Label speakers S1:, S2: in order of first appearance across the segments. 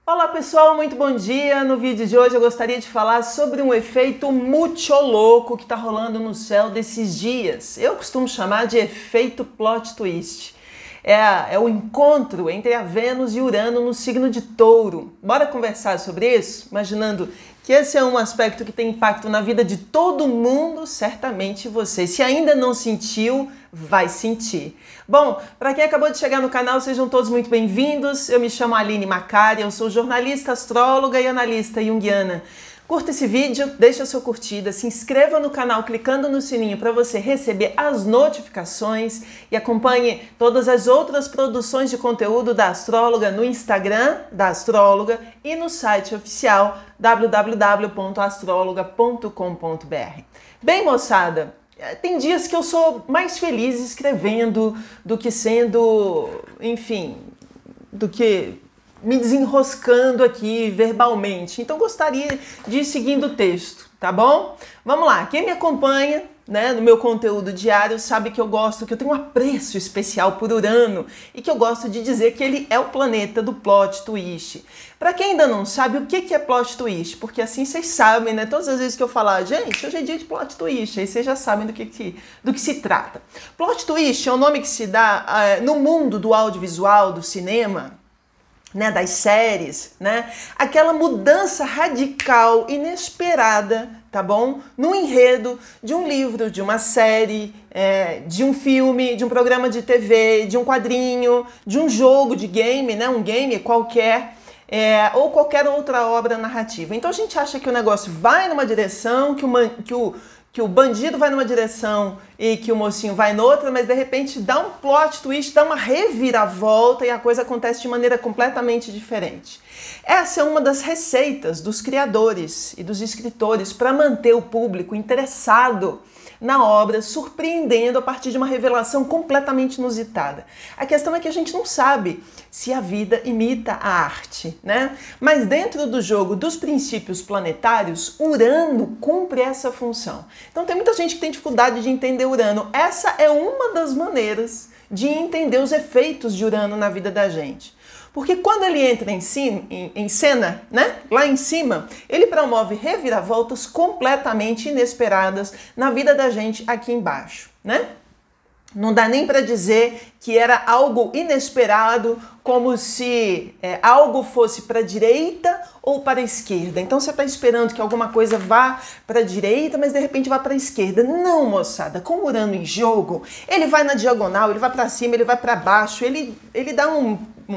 S1: Olá pessoal, muito bom dia! No vídeo de hoje eu gostaria de falar sobre um efeito muito louco que está rolando no céu desses dias. Eu costumo chamar de efeito plot twist. É o encontro entre a Vênus e Urano no signo de Touro. Bora conversar sobre isso? Imaginando que esse é um aspecto que tem impacto na vida de todo mundo, certamente você, se ainda não sentiu, vai sentir. Bom, para quem acabou de chegar no canal, sejam todos muito bem-vindos. Eu me chamo Aline Macari, eu sou jornalista, astróloga e analista junguiana. Curta esse vídeo, deixa a sua curtida, se inscreva no canal clicando no sininho para você receber as notificações e acompanhe todas as outras produções de conteúdo da astróloga no Instagram da astróloga e no site oficial www.astrologa.com.br. Bem, moçada, tem dias que eu sou mais feliz escrevendo do que sendo, enfim, do que me desenroscando aqui verbalmente. Então gostaria de ir seguindo o texto, tá bom? Vamos lá, quem me acompanha, né, no meu conteúdo diário sabe que eu tenho um apreço especial por Urano e que eu gosto de dizer que ele é o planeta do plot twist. Para quem ainda não sabe o que é plot twist, porque assim vocês sabem, né? Todas as vezes que eu falar, gente, hoje é dia de plot twist, aí vocês já sabem do que se trata. Plot twist é um nome que se dá no mundo do audiovisual, do cinema, né, das séries, né? Aquela mudança radical, inesperada, tá bom? No enredo de um livro, de uma série, de um filme, de um programa de TV, de um quadrinho, de um jogo de game, né? Um game qualquer, ou qualquer outra obra narrativa. Então a gente acha que o negócio vai numa direção, que o bandido vai numa direção e que o mocinho vai noutra, mas de repente dá um plot twist, dá uma reviravolta e a coisa acontece de maneira completamente diferente. Essa é uma das receitas dos criadores e dos escritores para manter o público interessado na obra, surpreendendo a partir de uma revelação completamente inusitada. A questão é que a gente não sabe se a vida imita a arte, né? Mas dentro do jogo dos princípios planetários, Urano cumpre essa função. Então tem muita gente que tem dificuldade de entender Urano. Essa é uma das maneiras de entender os efeitos de Urano na vida da gente. Porque quando ele entra em cena, né, lá em cima, ele promove reviravoltas completamente inesperadas na vida da gente aqui embaixo, né? Não dá nem para dizer que era algo inesperado, como se algo fosse para a direita ou para a esquerda. Então você está esperando que alguma coisa vá para a direita, mas de repente vá para a esquerda. Não, moçada, com Urano em jogo, ele vai na diagonal, ele vai para cima, ele vai para baixo, ele dá um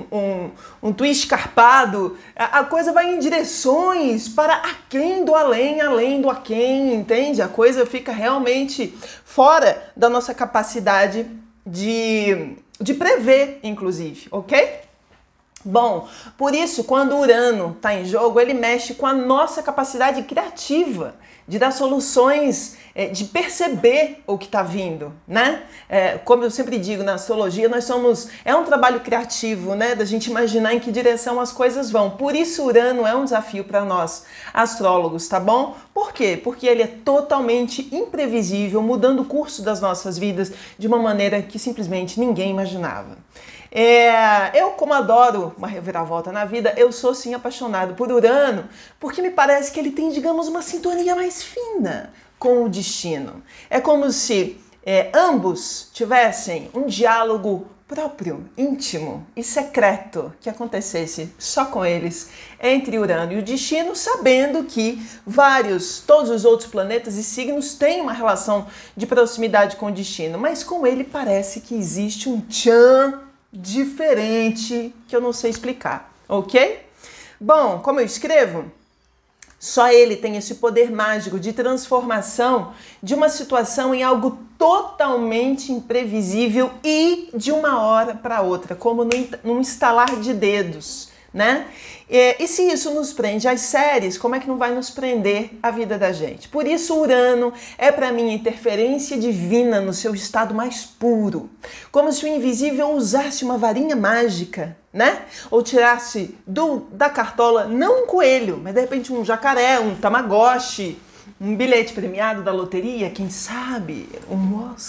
S1: twist escarpado, a coisa vai em direções para aquém do além, além do aquém, entende? A coisa fica realmente fora da nossa capacidade de prever, inclusive, ok? Bom, por isso, quando Urano está em jogo, ele mexe com a nossa capacidade criativa de dar soluções, de perceber o que está vindo, né? Como eu sempre digo na astrologia, é um trabalho criativo, né? Da gente imaginar em que direção as coisas vão. Por isso Urano é um desafio para nós, astrólogos, tá bom? Por quê? Porque ele é totalmente imprevisível, mudando o curso das nossas vidas de uma maneira que simplesmente ninguém imaginava. Eu, como adoro uma reviravolta na vida, eu sou sim apaixonado por Urano, porque me parece que ele tem, digamos, uma sintonia mais fina com o destino. É como se ambos tivessem um diálogo próprio, íntimo e secreto que acontecesse só com eles, entre Urano e o destino, sabendo que todos os outros planetas e signos têm uma relação de proximidade com o destino, mas com ele parece que existe um tchan diferente que eu não sei explicar, ok? Bom, como eu escrevo, só ele tem esse poder mágico de transformação de uma situação em algo totalmente imprevisível e de uma hora para outra, como num estalar de dedos, né? E se isso nos prende às séries, como é que não vai nos prender a vida da gente? Por isso Urano é para mim interferência divina no seu estado mais puro, como se o invisível usasse uma varinha mágica, né? Ou tirasse da cartola não um coelho, mas de repente um jacaré, um tamagotchi, um bilhete premiado da loteria, quem sabe um Oscar,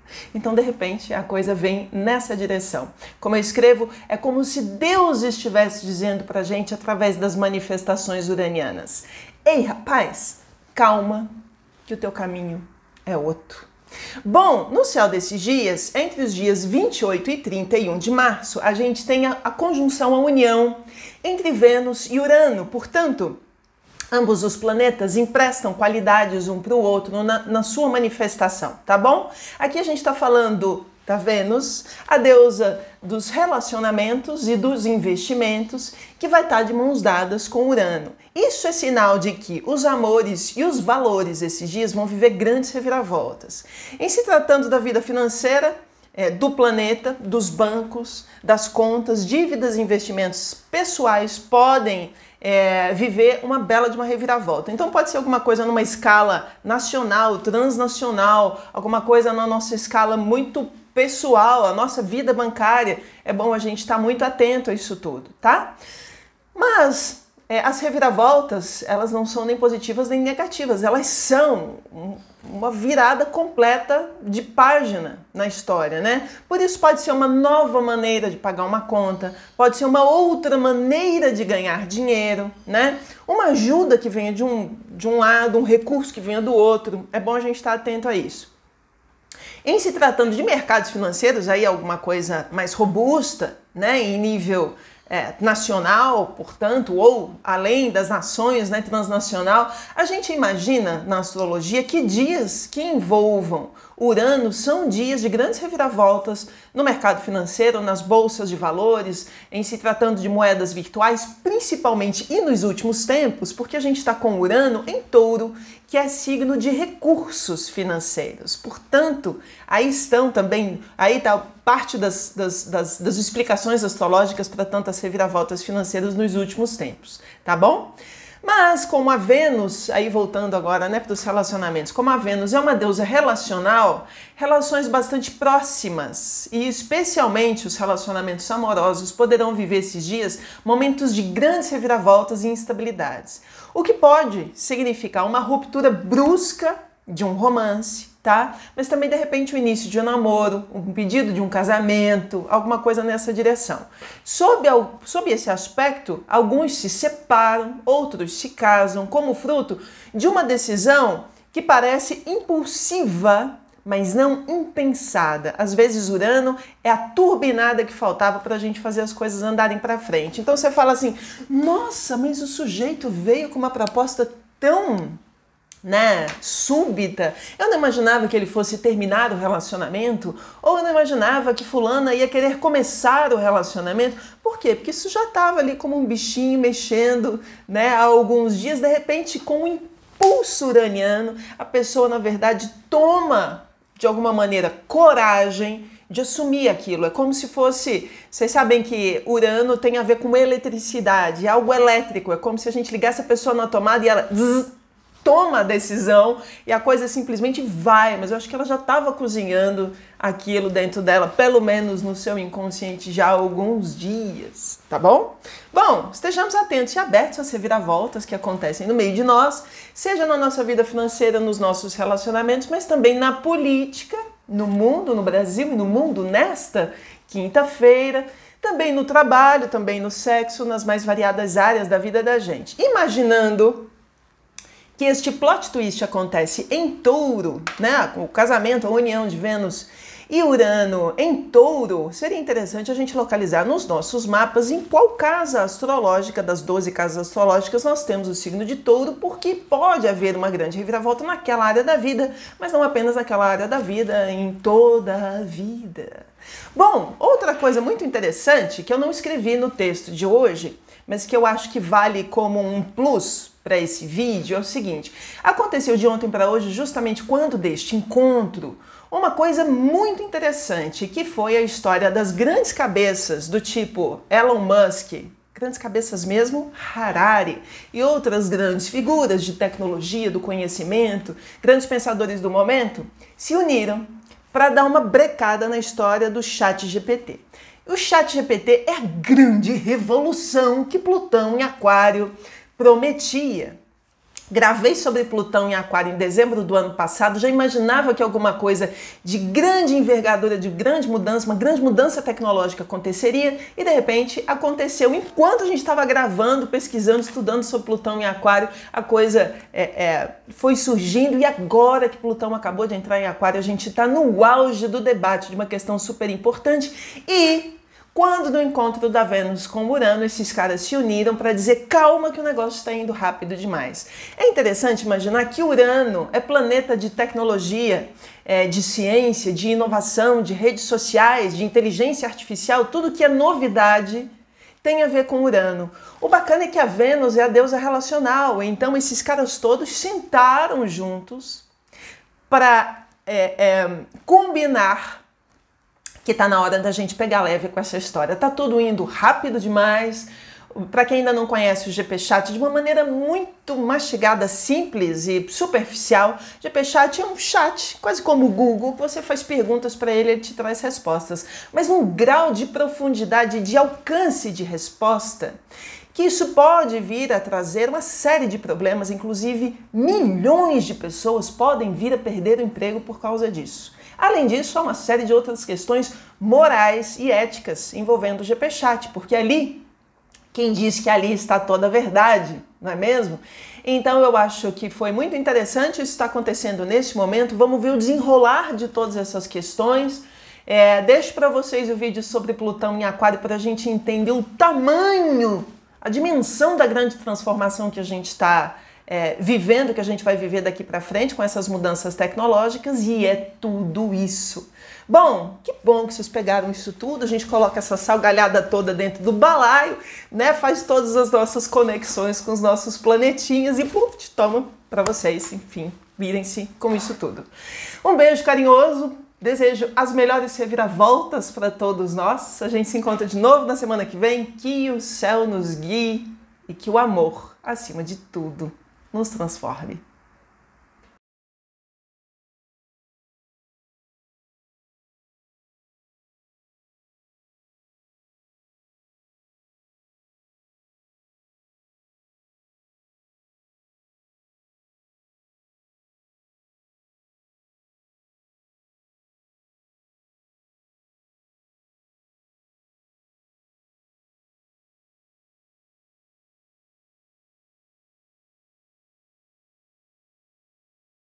S1: Então, de repente, a coisa vem nessa direção. Como eu escrevo, é como se Deus estivesse dizendo pra gente através das manifestações uranianas: ei, rapaz, calma, que o teu caminho é outro. Bom, no céu desses dias, entre os dias 28 e 31 de março, a gente tem a conjunção, a união entre Vênus e Urano. Portanto, ambos os planetas emprestam qualidades um para o outro na sua manifestação, tá bom? Aqui a gente está falando da Vênus, a deusa dos relacionamentos e dos investimentos, que vai estar de mãos dadas com Urano. Isso é sinal de que os amores e os valores esses dias vão viver grandes reviravoltas. Em se tratando da vida financeira, do planeta, dos bancos, das contas, dívidas e investimentos pessoais podem viver uma bela de uma reviravolta. Então pode ser alguma coisa numa escala nacional, transnacional, alguma coisa na nossa escala muito pessoal, a nossa vida bancária. É bom a gente estar muito atento a isso tudo, tá? Mas as reviravoltas, elas não são nem positivas nem negativas, elas são uma virada completa de página na história, né? Por isso pode ser uma nova maneira de pagar uma conta, pode ser uma outra maneira de ganhar dinheiro, né? Uma ajuda que venha de um lado, um recurso que venha do outro. É bom a gente estar atento a isso. Em se tratando de mercados financeiros, aí alguma coisa mais robusta, né, em nível nacional, portanto, ou além das nações, né, transnacional, a gente imagina na astrologia que dias que envolvam Urano são dias de grandes reviravoltas no mercado financeiro, nas bolsas de valores, em se tratando de moedas virtuais, principalmente e nos últimos tempos, porque a gente está com Urano em Touro, que é signo de recursos financeiros. Portanto, aí estão também, aí está parte das explicações astrológicas para tantas reviravoltas financeiras nos últimos tempos, tá bom? Mas como a Vênus, aí voltando agora, né, para os relacionamentos, como a Vênus é uma deusa relacional, relações bastante próximas e especialmente os relacionamentos amorosos poderão viver esses dias momentos de grandes reviravoltas e instabilidades. O que pode significar uma ruptura brusca de um romance, tá? Mas também, de repente, o início de um namoro, um pedido de um casamento, alguma coisa nessa direção. Sob esse aspecto, alguns se separam, outros se casam, como fruto de uma decisão que parece impulsiva, mas não impensada. Às vezes, Urano é a turbinada que faltava para a gente fazer as coisas andarem para frente. Então, você fala assim, nossa, mas o sujeito veio com uma proposta tão súbita. Eu não imaginava que ele fosse terminar o relacionamento, ou eu não imaginava que fulana ia querer começar o relacionamento. Por quê? Porque isso já estava ali como um bichinho mexendo, né, há alguns dias. De repente, com um impulso uraniano, a pessoa, na verdade, toma, de alguma maneira, coragem de assumir aquilo. É como se fosse... Vocês sabem que Urano tem a ver com eletricidade, algo elétrico. É como se a gente ligasse a pessoa na tomada e ela... toma a decisão e a coisa simplesmente vai, mas eu acho que ela já estava cozinhando aquilo dentro dela, pelo menos no seu inconsciente já há alguns dias, tá bom? Bom, estejamos atentos e abertos às reviravoltas que acontecem no meio de nós, seja na nossa vida financeira, nos nossos relacionamentos, mas também na política, no mundo, no Brasil e no mundo nesta quinta-feira, também no trabalho, também no sexo, nas mais variadas áreas da vida da gente. Imaginando que este plot twist acontece em Touro, né? O casamento, a união de Vênus e Urano em Touro, seria interessante a gente localizar nos nossos mapas em qual casa astrológica das 12 casas astrológicas nós temos o signo de Touro, porque pode haver uma grande reviravolta naquela área da vida, mas não apenas naquela área da vida, em toda a vida. Bom, outra coisa muito interessante que eu não escrevi no texto de hoje, mas que eu acho que vale como um plus para esse vídeo é o seguinte: aconteceu de ontem para hoje, justamente quando deste encontro, uma coisa muito interessante, que foi a história das grandes cabeças do tipo Elon Musk, grandes cabeças mesmo, Harari, e outras grandes figuras de tecnologia, do conhecimento, grandes pensadores do momento, se uniram para dar uma brecada na história do ChatGPT. O ChatGPT é a grande revolução que Plutão em Aquário prometia. Gravei sobre Plutão em Aquário em dezembro do ano passado, já imaginava que alguma coisa de grande envergadura, de grande mudança, uma grande mudança tecnológica aconteceria e de repente aconteceu. Enquanto a gente estava gravando, pesquisando, estudando sobre Plutão em Aquário, a coisa foi surgindo e agora que Plutão acabou de entrar em Aquário, a gente está no auge do debate de uma questão super importante e quando no encontro da Vênus com Urano, esses caras se uniram para dizer calma que o negócio está indo rápido demais. É interessante imaginar que Urano é planeta de tecnologia, de ciência, de inovação, de redes sociais, de inteligência artificial, tudo que é novidade tem a ver com Urano. O bacana é que a Vênus é a deusa relacional, então esses caras todos sentaram juntos para combinar que tá na hora da gente pegar leve com essa história. Tá tudo indo rápido demais. Para quem ainda não conhece o GPchat, de uma maneira muito mastigada, simples e superficial, GPchat é um chat, quase como o Google, você faz perguntas para ele, ele te traz respostas. Mas num grau de profundidade, de alcance de resposta, que isso pode vir a trazer uma série de problemas, inclusive milhões de pessoas podem vir a perder o emprego por causa disso. Além disso, há uma série de outras questões morais e éticas envolvendo o GPchat, porque ali, quem diz que ali está toda a verdade, não é mesmo? Então eu acho que foi muito interessante isso está acontecendo nesse momento, vamos ver o desenrolar de todas essas questões. Deixo para vocês o vídeo sobre Plutão em Aquário para a gente entender o tamanho, a dimensão da grande transformação que a gente está vivendo, que a gente vai viver daqui para frente com essas mudanças tecnológicas, e é tudo isso. Bom que vocês pegaram isso tudo, a gente coloca essa salgalhada toda dentro do balaio, né? Faz todas as nossas conexões com os nossos planetinhas e puf, toma para vocês, enfim, virem-se com isso tudo. Um beijo carinhoso, desejo as melhores reviravoltas para todos nós. A gente se encontra de novo na semana que vem, que o céu nos guie e que o amor, acima de tudo, nos transforme.